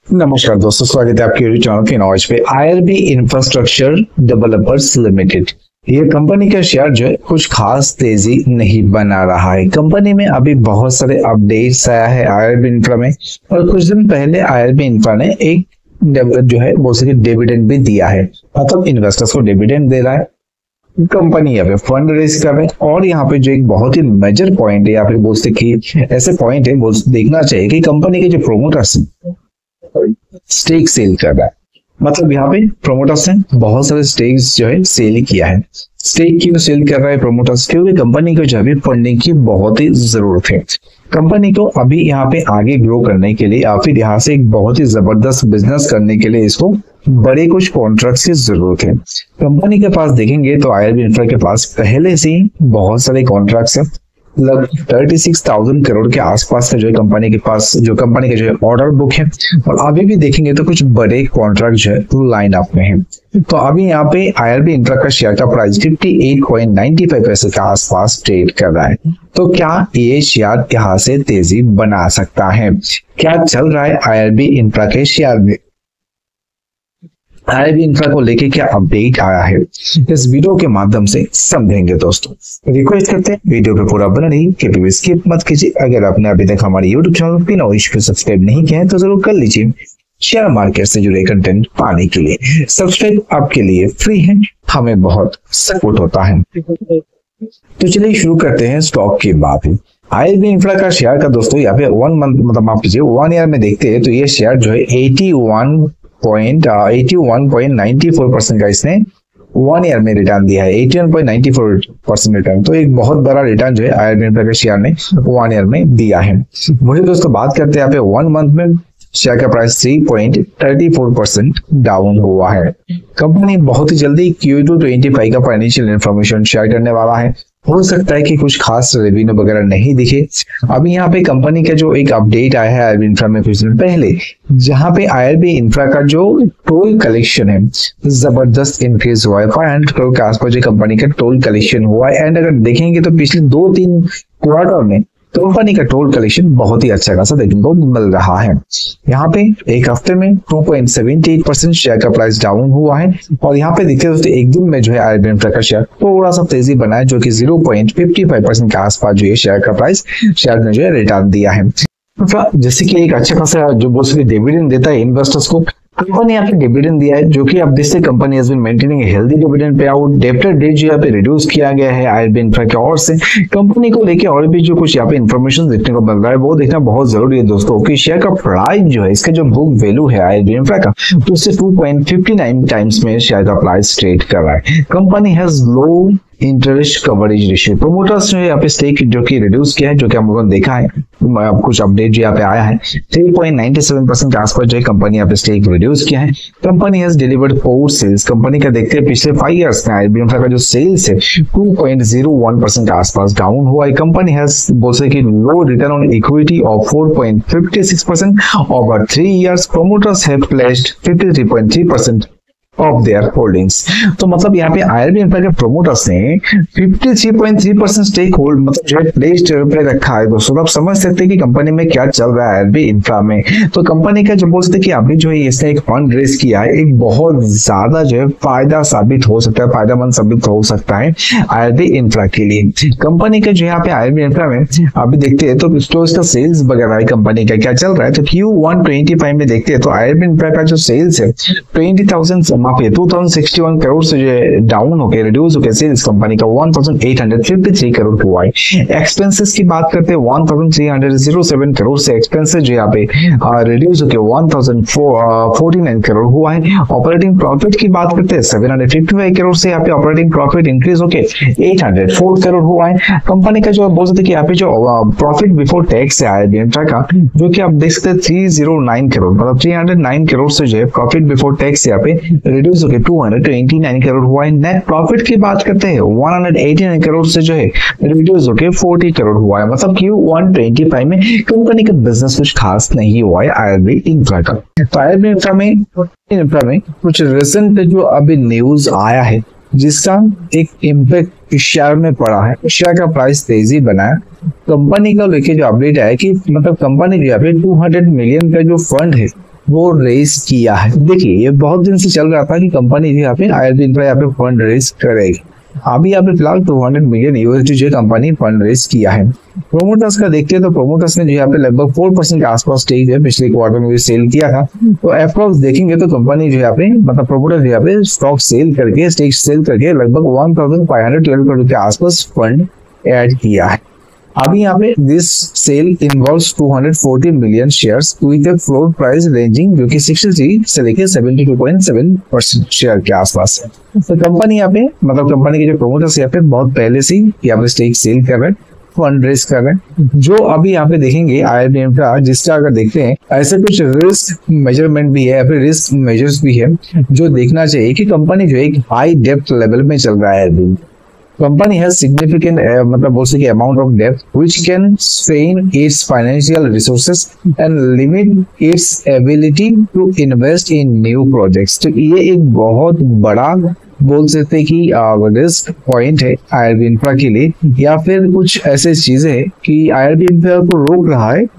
नमस्कार दोस्तों, स्वागत है आपके यूट्यूब चैनल फिनोज पे। आईआरबी इंफ्रास्ट्रक्चर डेवलपर्स लिमिटेड ये कंपनी का शेयर जो है कुछ खास तेजी नहीं बना रहा है। कंपनी में अभी बहुत सारे अपडेट्स आया है आईआरबी इंफ्रा में, और कुछ दिन पहले आईआरबी इंफ्रा ने एक जो है बहुत सारे डिविडेंड भी दिया है, मतलब इन्वेस्टर्स को डिविडेंड दे रहा है। कंपनी यहाँ पे फंड रेज कर रहे हैं, और यहाँ पे जो एक बहुत ही मेजर पॉइंट है, या फिर बोलते कि ऐसे पॉइंट है देखना चाहिए कि कंपनी के जो प्रोमोटर्स स्टेक सेल कर रहा है। मतलब यहाँ पे प्रोमोटर्स ने बहुत सारे स्टेक्स जो है सेल किया है। स्टेक क्यों सेल कर रहा है प्रोमोटर्स? क्योंकि कंपनी को जो है फंडिंग की बहुत ही जरूरत है। कंपनी को अभी यहाँ पे आगे ग्रो करने के लिए, या फिर यहाँ से एक बहुत ही जबरदस्त बिजनेस करने के लिए इसको बड़े कुछ कॉन्ट्रैक्ट्स की जरूरत है। कंपनी के पास देखेंगे तो आईआरबी इंफ्रा के पास पहले से ही बहुत सारे कॉन्ट्रैक्ट्स हैं। लगभग 36,000 करोड़ के आसपास का जो है कंपनी के पास कंपनी का जो है ऑर्डर बुक है, और अभी भी देखेंगे तो कुछ बड़े कॉन्ट्रैक्ट जो है लाइन अप में है। तो अभी यहाँ पे आईआरबी इंफ्रा का शेयर का प्राइस 58.95 पैसे के आसपास ट्रेड कर रहा है। तो क्या ये शेयर यहाँ से तेजी बना सकता है? क्या चल रहा है आईआरबी इंफ्रा के शेयर में? आईआरबी इंफ्रा को लेके क्या अपडेट आया है, इस वीडियो के माध्यम से समझेंगे दोस्तों। रिक्वेस्ट करते हैं वीडियो पे पूरा बना रही, कभी भी स्किप मत कीजिए। अगर आपने अभी तक हमारे यूट्यूब चैनल फिनोज को सब्सक्राइब नहीं किया है तो जरूर कर लीजिए, शेयर मार्केट से जुड़े कंटेंट पाने के लिए। सब्सक्राइब आपके लिए फ्री है, हमें बहुत सपोर्ट होता है। तो चलिए शुरू करते हैं स्टॉक की बात। आईआरबी इंफ्रा का शेयर का दोस्तों यहाँ पे 1 मंथ मतलब आप कीजिए 1 ईयर में देखते हैं तो ये शेयर जो है 81.94% का इसने 1 ईयर में रिटर्न दिया है। 81.94% रिटर्न, तो एक बहुत बड़ा रिटर्न जो है आईआरबी इंफ्रा के शेयर ने 1 ईयर में दिया है। वही दोस्तों बात करते हैं यहाँ पे 1 मंथ में शेयर का प्राइस 3.34% डाउन हुआ है। कंपनी बहुत ही जल्दी Q2 25 का फाइनेंशियल इंफॉर्मेशन शेयर करने वाला है। हो सकता है कि कुछ खास रेवेन्यू वगैरह नहीं दिखे। अभी यहाँ पे कंपनी का जो एक अपडेट आया है आईआरबी इंफ्रा में कुछ दिन पहले, जहाँ पे आईआरबी इंफ्रा का जो टोल कलेक्शन है जबरदस्त इंक्रीज हुआ है। 500 करोड़ के आसपास जो कंपनी का टोल कलेक्शन हुआ है। एंड अगर देखेंगे तो पिछले 2-3 क्वार्टर में कंपनी का टोल कलेक्शन बहुत ही अच्छा खासा देखने को मिल रहा है। यहाँ पे एक हफ्ते में 2.78% शेयर का प्राइस डाउन हुआ है, और यहाँ पे देखते दोस्तों एक दिन में जो है आईआरबी इंफ्रा का शेयर थोड़ा सा तेजी बना है, जो कि 0.55% के आसपास जो है शेयर का प्राइस शेयर ने जो है रिटर्न दिया है। जैसे कि एक अच्छा खासा जो बहुत सारी डिविडेंड देता है इन्वेस्टर्स को, कंपनी यहाँ पे डिविडेंड दिया है, जो कि अब देखते company has been maintaining healthy dividend pay out. Debtor debt जो यहाँ पे रिड्यूस किया गया है आईआरबी इंफ्रा की ओर से। कंपनी को लेके और भी जो कुछ यहाँ पे इंफॉर्मेशन देखने को मिल रहा है वो देखना बहुत जरूरी है दोस्तों, कि शेयर का प्राइस जो है, इसका जो बुक वैल्यू है आईआरबी इंफ्रा का, तो उससे 2.59 टाइम्स में शेयर का प्राइस ट्रेड कर रहा है। Company has low interest coverage ratio. Promoters ने यहाँ पे स्टेक जो कि रिड्यूस किया है, जो कि हम लोगों ने देखा है, कुछ अपडेट जो यहाँ पे आया है 3.97% के आसपास जो है कंपनी यहाँ पे स्टेक रिड्यूस किया है। Company has delivered poor sales. Company का देखते हैं पिछले 5 इयर्स में आईआरबी इंफ्रा का जो सेल्स है 2.01% के आसपास डाउन हुआ है। कंपनी हैज बोलते कि low return on equity of 4.56% over 3 years. Promoters have placed 53.3% of their holdings. तो मतलब यहाँ पे आईआरबी इंफ्रा के प्रोमोटर्स ने 53.3% स्टेक होल्ड मतलब जो है प्लेस्ड पे रखा है। दोस्तों आप समझ सकते हैं कि कंपनी में क्या चल रहा है आईआरबी इंफ्रा में। तो कंपनी का जो बोलते हैं कि अभी जो है इसने एक फंड रेज किया है, एक बहुत ज्यादा जो है फायदा साबित हो सकता है, फायदेमंद साबित हो सकता है आईआरबी इंफ्रा के लिए। कंपनी का जो यहाँ पे आईआरबी इंफ्रा में अभी देखते हैं तो इसका सेल्स वगैरह कंपनी का क्या चल रहा है। तो Q1 25 में देखते हैं तो आईआरबी इंफ्रा का जो सेल्स है 2061 करोड़ से जो डाउन होकर रिड्यूस होकर सेल्स कंपनी का 1853 करोड़ हुआ है। एक्सपेंसेस की बात करते हैं 1307 करोड़ से एक्सपेंसेस जो यहाँ पे रिड्यूस होकर 1049 करोड़ हुआ है। ऑपरेटिंग प्रॉफिट की बात करते हैं 755 करोड़ से यहाँ पे ऑपरेटिंग प्रॉफिट इंक्रीज होकर 804 करोड़ हुआ है। कंपनी का जो बोल सकते कि यहाँ पे जो प्रॉफिट बिफोर टैक्स है आईआरबी इंफ्रा का, जो कि आप देख सकते हैं 309 करोड़ मतलब 309 करोड़ से जो है प्रॉफिट बिफोर टैक्स यहाँ पे रिड्यूस होकर 229 करोड़ हुआ है। नेट प्रॉफिट की बात करते हैं 189 करोड़ से जो है रिड्यूस होकर 40 करोड़ हुआ है। मतलब Q1 25 में कंपनी का बिजनेस कुछ खास नहीं हुआ है आईआरबी इंफ्रा का। तो आईआरबी इंफ्रा में कुछ रिसेंट जो अभी न्यूज आया है जिसका एक इम्पैक्ट शेयर में पड़ा है, शेयर का प्राइस तेजी बना है। कंपनी का लेके जो अपडेट आया कि मतलब कंपनी यहाँ पे 200 मिलियन का जो फंड है वो रेस किया है। देखिए ये बहुत दिन से चल रहा था कि कंपनी जो यहाँ पे IRB इंफ्रा यहाँ पे फंड रेस करेगी। अभी यहाँ पे फिलहाल 200 मिलियन USD जो कंपनी फंड रेस किया है। प्रोमोटर्स का देखते हैं तो प्रोमोटर्स ने जो यहाँ पे लगभग 4% के आसपास स्टेक है पिछले क्वार्टर में भी सेल किया था। तो अप्रॉक्स देखेंगे तो कंपनी जो यहाँ पे मतलब प्रोमोटर जो यहाँ पे स्टॉक सेल करके स्टेक सेल करके लगभग 1512 करोड़ के आसपास फंड ऐड किया है। अभी यहाँ पे this sale involves 240 million shares with a floor price ranging जो कि 63 से लेके 72.7% शेयर के आसपास है। तो कंपनी यहाँ पे मतलब कंपनी के जो प्रोमोटर्स यहाँ पे बहुत पहले से यहाँ पे स्टेक सेल कर रहे हैं, फंड रेस कर रहे हैं। जो अभी यहाँ पे देखेंगे IRB इंफ्रा जिसका अगर देखते हैं ऐसे कुछ रिस्क मेजरमेंट भी है या फिर रिस्क मेजर्स भी है जो देखना चाहिए कि कंपनी जो एक हाई डेप्थ लेवल में चल रहा है अभी। Company has significant मतलब बोल सके amount of debt which can strain its financial resources and limit its ability to invest in new projects। तो ये एक बहुत बड़ा बोल सकते कि रिस्क पॉइंट है IRB इंफ्रा के लिए, या फिर कुछ ऐसे चीजें हैं कि IRB इंफ्रा को रोक रहा है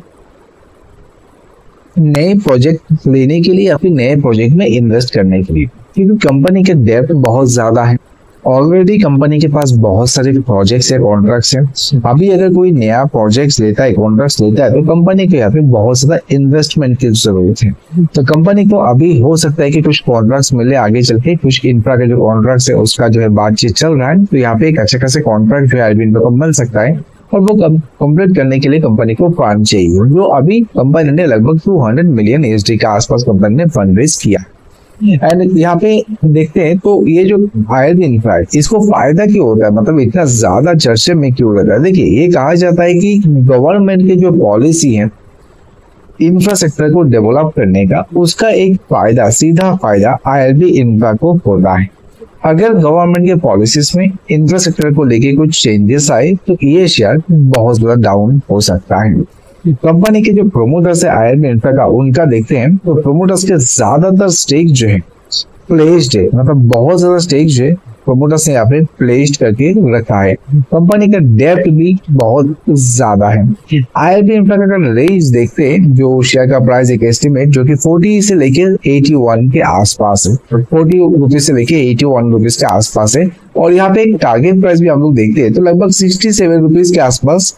नए प्रोजेक्ट लेने के लिए या फिर नए प्रोजेक्ट में इन्वेस्ट करने के लिए, क्योंकि कंपनी के डेब्ट बहुत ज्यादा है। ऑलरेडी कंपनी के पास बहुत सारे प्रोजेक्ट्स है, कॉन्ट्रैक्ट्स हैं। अभी अगर कोई नया प्रोजेक्ट्स लेता है, कॉन्ट्रैक्ट्स लेता है तो कंपनी को यहाँ पे बहुत ज्यादा इन्वेस्टमेंट की जरूरत है। तो कंपनी को अभी हो सकता है कि कुछ कॉन्ट्रैक्ट्स मिले आगे चल के, कुछ इंफ्रा के जो कॉन्ट्रैक्ट्स है उसका जो है बातचीत चल रहा है, तो यहाँ पे एक अच्छे खासे कॉन्ट्रैक्ट जो है IRB इंफ्रा को मिल सकता है और वो कंप्लीट करने के लिए कंपनी को फंड चाहिए, जो अभी कंपनी ने लगभग 200 मिलियन USD के आसपास कंपनी ने फंड रेज किया। एंड यहाँ पे देखते हैं तो ये जो IRB इंफ्रा है इसको फायदा क्यों होता है, मतलब इतना ज्यादा चर्चे में क्यों रहता है। देखिए ये कहा जाता है कि गवर्नमेंट की जो पॉलिसी है इंफ्रास्ट्रक्चर को डेवलप करने का, उसका एक फायदा सीधा फायदा IRB इंफ्रा को होता है। अगर गवर्नमेंट के पॉलिसीज में इंफ्रास्ट्रक्चर को लेके कुछ चेंजेस आए तो ये शेयर बहुत ज्यादा डाउन हो सकता है। कंपनी के जो प्रोमोटर्स है IRB इंफ्रा का, उनका देखते हैं तो प्रोमोटर्स के ज्यादातर स्टेक जो है प्लेस्ड है, मतलब बहुत ज्यादा स्टेक जो है प्रोमोटर्स ने यहाँ पे प्लेस्ड करके रखा है। कंपनी का डेब्ट भी बहुत ज्यादा है। IRB इंफ्रा का अगर रेंज देखते हैं जो शेयर का प्राइस एक एस्टिमेट जो कि 40 से लेके 81 के आसपास है, 40 रुपीज से लेके 81 रुपीज के आसपास है। और यहाँ पे एक टारगेट प्राइस भी हम लोग देखते हैं तो लगभग 67 रुपीज के आसपास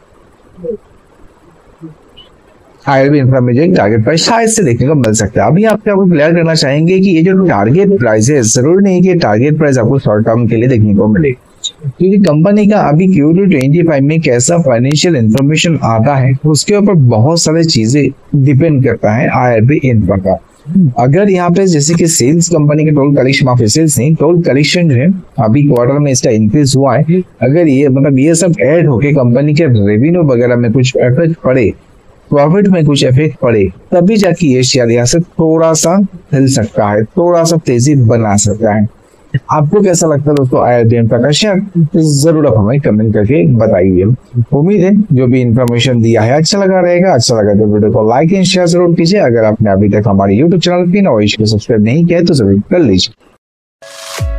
IRB इंफ्रा में जो टारगेट प्राइस शायद से देखने को मिल सकता है। अभी आपको क्लियर करना चाहेंगे कि ये जो टारगेट प्राइस है जरूर नहीं कि टारगेट प्राइस आपको शॉर्ट टर्म के लिए देखने को मिले, क्योंकि कंपनी का अभी Q2 में कैसा फाइनेंशियल इंफॉर्मेशन आता है उसके ऊपर बहुत सारी चीजें डिपेंड करता है IRB इंफ्रा का। अगर यहाँ पे जैसे कि सेल्स कंपनी के टोटल कलेक्शन ऑफ सेल्स नहीं, टोटल कलेक्शन जो है अभी क्वार्टर में इसका इंक्रीज हुआ है, अगर ये मतलब ये सब ऐड होके कंपनी के रेवेन्यू वगैरह में कुछ इफेक्ट पड़े, प्रॉफिट में कुछ इफेक्ट पड़े, तभी जाके ये शेयर यहाँ से थोड़ा सा हिल सकता है, थोड़ा सा तेजी बना सकता है। आपको कैसा लगता है दोस्तों IRB इंफ्रा का शेयर, जरूर आप हमें कमेंट करके बताइए। उम्मीद है जो भी इंफॉर्मेशन दिया है अच्छा लगा रहेगा। अच्छा लगा तो वीडियो को लाइक एंड शेयर जरूर कीजिए। अगर आपने अभी तक हमारे YouTube चैनल पे सब्सक्राइब नहीं किया तो जरूर कर लीजिए।